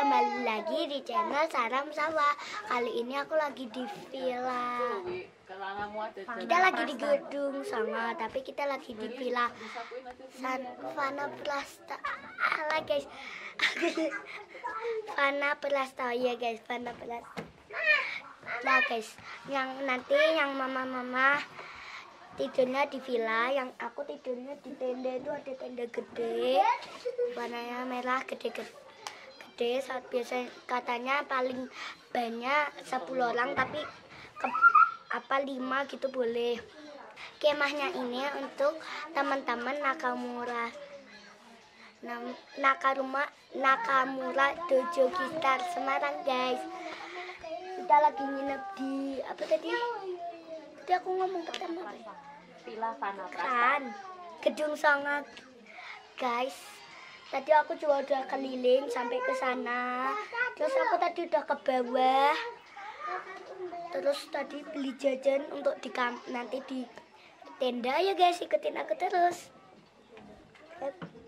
kembali lagi di channel Sarah Musawa. Kali ini aku lagi di villa. Kita lagi di gedung sama, tapi kita lagi di villa Fana Prasta. Alah guys, Fana Prasta ya guys, Fana Prasta. Nah guys, yang nanti yang mama-mama tidurnya di villa, yang aku tidurnya di tenda. Itu ada tenda gede, warnanya merah, gede. Saat biasa katanya paling banyak 10 orang, tapi 5 gitu boleh. Kemahnya ini untuk teman-teman Nakamura Dojo Gitar Semarang guys. Kita lagi nginep di apa tadi aku ngomong pertama Villa Fana kan gedung sangat guys. Tadi aku juga udah keliling sampai ke sana. Terus aku tadi udah ke bawah. Terus tadi beli jajan untuk nanti di tenda ya guys. Ikutin aku terus.